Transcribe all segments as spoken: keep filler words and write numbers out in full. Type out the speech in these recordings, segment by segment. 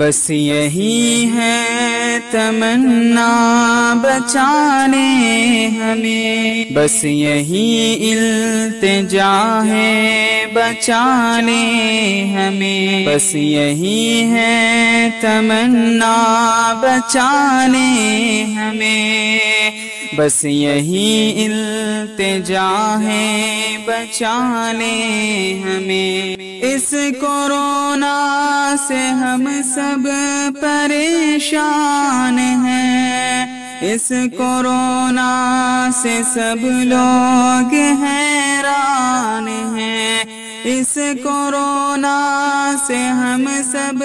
بس یہی ہے تمنا بچانے ہمیں، بس یہی التجا ہے بچانے ہمیں، بس یہی ہے تمنا بچانے ہمیں، بس یہی التجا ہے بچانے ہمیں۔ اس کورونا سے ہم سب پریشان ہیں، اس کورونا سے سب لوگ حیران ہیں، اس کورونا سے ہم سب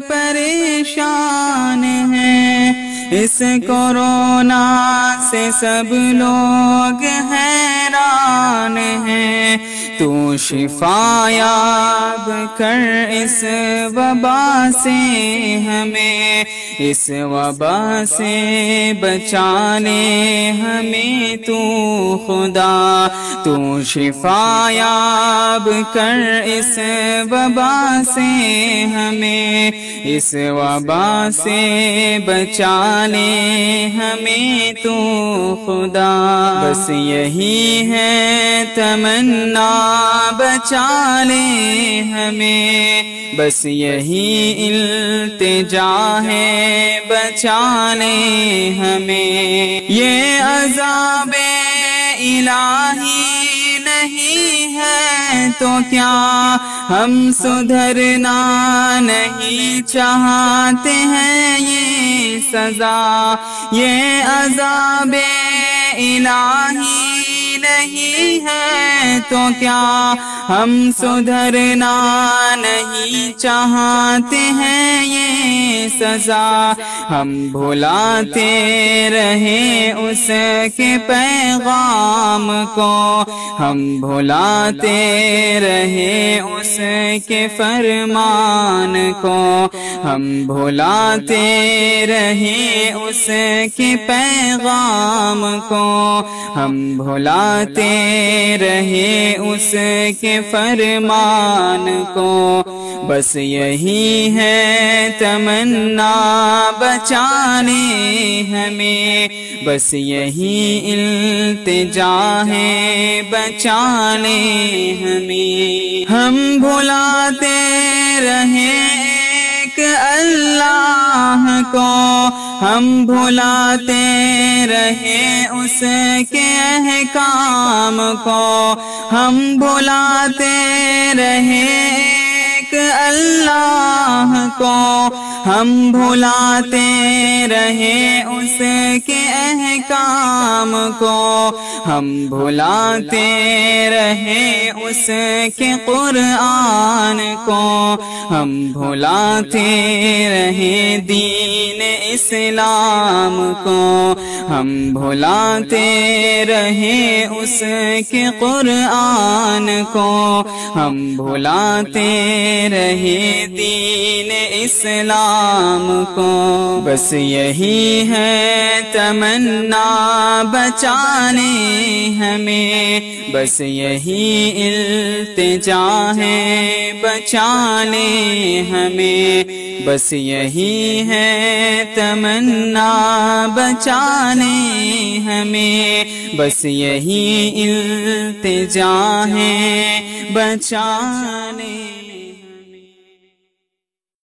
پریشان ہیں، اس کورونا سے سب لوگ حیران ہیں۔ تو شفا یاب کر اس وبا سے ہمیں، اس وبا سے بچانے ہمیں تو خدا، تو شفا یاب کر اس وبا سے ہمیں، اس وبا سے بچانے ہمیں تو خدا۔ بس یہی ہے تمنا بچانے ہمیں، بس یہی التجا ہے بچانے ہمیں۔ یہ عذاب الہی نہیں ہے تو کیا ہم سدھرنا نہیں چاہتے ہیں؟ یہ سزا، یہ عذاب الہی نہیں ہے تو کیا ہم سدھرنا نہیں چاہتے ہیں؟ یہ سزا، ہم بھلاتے رہے اس کے پیغام کو، ہم بھلاتے رہے اس کے فرمان کو، ہم بھلاتے رہے اس کے پیغام کو، ہم بھلاتے رہے اس کے فرمان کو۔ بس یہی ہے تمنا بچانے ہمیں، بس یہی التجا ہے بچانے ہمیں۔ ہم بھلاتے رہے ایک اللہ کو، ہم بھلاتے رہے اس کے احکام کو، ہم بھلاتے رہے ایک اللہ کو، ہم بھلاتے رہے اس کے احکام کو، ہم بھلاتے رہے اس کے قرآن کو، ہم بھلاتے رہے دین اسلام کو، ہم بھلاتے رہے اس کے قرآن کو، ہم بھلاتے رہے دین اسلام کو۔ بس یہی ہے تمنا بچانے ہمیں، بس یہی التجا ہے بچانے ہمیں، بس یہی ہے تمنا بچانے ہمیں، بس یہی التجا ہے بچانے۔